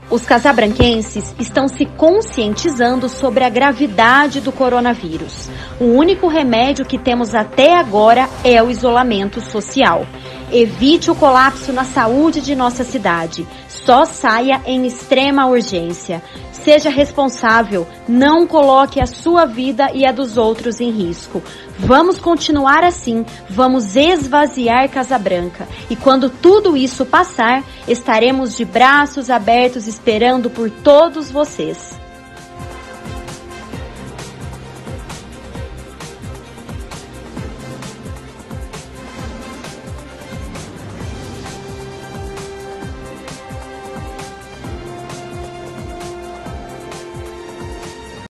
Os casabranquenses estão se conscientizando sobre a gravidade do coronavírus. O único remédio que temos até agora é o isolamento social. Evite o colapso na saúde de nossa cidade. Só saia em extrema urgência. Seja responsável, não coloque a sua vida e a dos outros em risco. Vamos continuar assim, vamos esvaziar Casa Branca. E quando tudo isso passar, estaremos de braços abertos esperando por todos vocês.